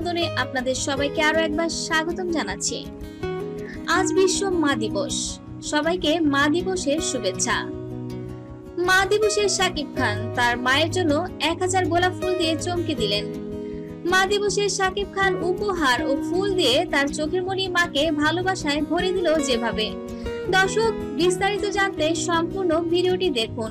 প্রতিবেদনে আপনাদের সবাইকে আরো একবার স্বাগতম জানাচ্ছি। আজ বিশ্ব মা দিবস, সবাইকে মা দিবসের শুভেচ্ছা। মা দিবসে শাকিব খান তার মায়ের জন্য 1000 গোলাপ ফুল দিয়ে চমকে দিলেন। মা দিবসে শাকিব খান উপহার ও ফুল দিয়ে তার চোখের মনি মাকে ভালোবাসায় ভরে দিল যেভাবে। দর্শক, বিস্তারিত জানতে সম্পূর্ণ ভিডিওটি দেখুন।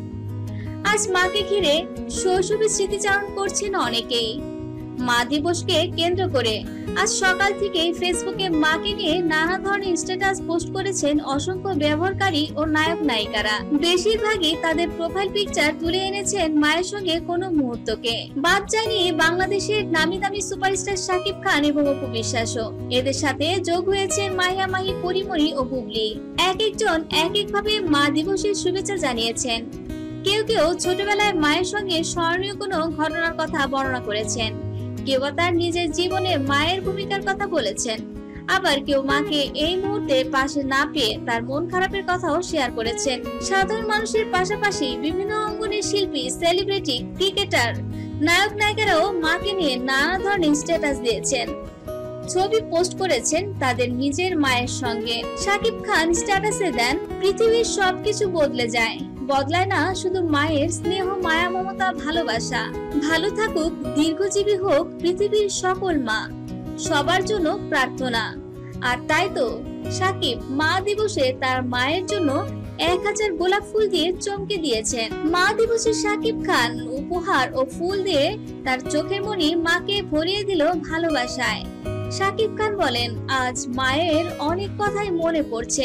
আজ মাকে ঘিরে শৈশবের স্মৃতিচারণ করছেন অনেকেই। মা দিবসকে কেন্দ্র করে আজ সকাল থেকে ফেসবুকে মাকে নিয়ে নানা ধরনের স্ট্যাটাস পোস্ট করেছেন অসংখ্য ব্যবহারকারী ও নায়ক নায়িকারা। বেশিরভাগই তাদের প্রোফাইল পিকচার তুলে এনেছেন মায়ের সঙ্গে কোনো মুহূর্তকে বাদ যায়নি বাংলাদেশের নামি দামি সুপারস্টার শাকিব খান এবং অপু বিশ্বাসও। এদের সাথে যোগ হয়েছে মাহিয়া মাহি, পরিমণি ও বুবলি। এক একজন এক একভাবে মা দিবসের শুভেচ্ছা জানিয়েছেন। কেউ কেউ ছোটবেলায় মায়ের সঙ্গে স্মরণীয় কোনো ঘটনার কথা বর্ণনা করেছেন, কেউ তার নিজের জীবনে মায়ের ভূমিকার কথা বলেছেন, আবার কেউ মাকে এই মুহূর্তে পাশে না পেয়ে তার মন খারাপের কথাও শেয়ার করেছেন। সাধারণ মানুষের পাশাপাশি বিভিন্ন অঙ্গনের শিল্পী, সেলিব্রিটি, ক্রিকেটার, নায়ক নায়িকারাও মাকে নিয়ে নানা ধরনের স্ট্যাটাস দিয়েছেন, ছবি পোস্ট করেছেন তাদের নিজের মায়ের সঙ্গে। শাকিব খান স্ট্যাটাসে দেন, পৃথিবীর সবকিছু বদলে যায়, বদলায় না শুধু মায়ের স্নেহ, মায়া, মমতা, ভালোবাসা। ভালো থাকুক, দীর্ঘজীবী হোক পৃথিবীর সকল মা, সবার জন্য প্রার্থনা। আর তাই তো শাকিব মা দিবসে তার মায়ের জন্য 1000 গোলাপ ফুল দিয়ে চমকে দিয়েছেন। মা দিবসে শাকিব খান উপহার ও ফুল দিয়ে তার চোখের মনি মাকে ভরিয়ে দিল ভালোবাসায়। শাকিব খান বলেন, আজ মায়ের অনেক কথাই মনে পড়ছে।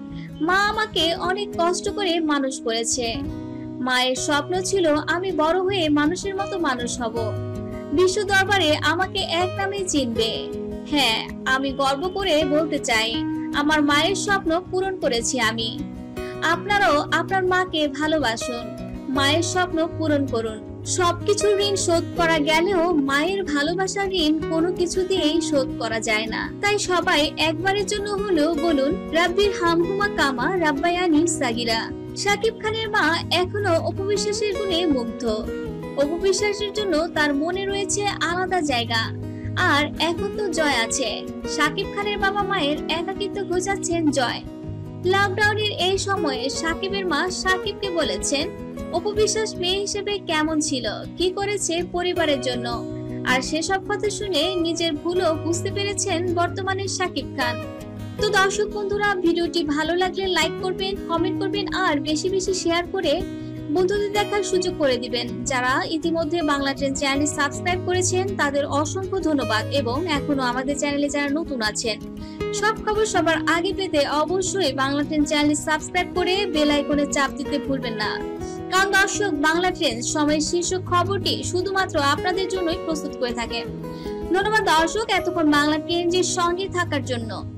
মা আমাকে অনেক কষ্ট করে মানুষ করেছে। মায়ের স্বপ্ন ছিল আমি বড় হয়ে মানুষের মতো মানুষ হব, বিশ্ব দরবারে আমাকে এক নামে চিনবে। হ্যাঁ, আমি গর্ব করে বলতে চাই আমার মায়ের স্বপ্ন পূরণ করেছি আমি। আপনারাও আপনার মাকে ভালোবাসুন, মায়ের স্বপ্ন পূরণ করুন। সবকিছুর ঋণ শোধ করা গেলেও মায়ের ভালোবাসার ঋণ কোনো কিছু দিয়েই শোধ করা যায় না। তাই সবাই একবারের জন্য হলেও বলুন, রাব্বির হামহুমা কামা রাব্বায়ানি সাগিরা। শাকিব খানের মা এখনো অপু বিশ্বাসের গুণে মুগ্ধ। অপু বিশ্বাসের জন্য তার মনে রয়েছে আলাদা জায়গা। আর এখন তো জয় আছে। শাকিব খানের বাবা মায়ের একাকিত্ব ঘোচাচ্ছেন জয়। লকডাউনের এই সময়ে শাকিবের মা শাকিবকে বলেছেন অপু বিশ্বাস মেয়ে হিসেবে কেমন ছিল, কি করেছে পরিবারের জন্য। আর সেসব কথা শুনে নিজের ভুলও বুঝতে পেরেছেন বর্তমানে শাকিব খান। তো দর্শক বন্ধুরা, ভিডিওটি ভালো লাগলে লাইক করবেন, কমেন্ট করবেন আর বেশি বেশি শেয়ার করে বন্ধুদের দেখার সুযোগ করে দিবেন। যারা ইতিমধ্যে বাংলা ট্রেন্ড চ্যানেল সাবস্ক্রাইব করেছেন তাদের অসংখ্য ধন্যবাদ, এবং এখনো আমাদের চ্যানেলে যারা নতুন আছেন সব খবর সবার আগে পেতে অবশ্যই বাংলা ট্রেন্ড চ্যানেল সাবস্ক্রাইব করে বেল আইকনে চাপ দিতে ভুলবেন না। কারণ দর্শক, বাংলা ট্রেন্ড সময়ের শীর্ষ খবরটি শুধুমাত্র আপনাদের জন্যই প্রস্তুত করে থাকে। ধন্যবাদ দর্শক, এতক্ষণ বাংলা ট্রেন্ডের সঙ্গে থাকার জন্য।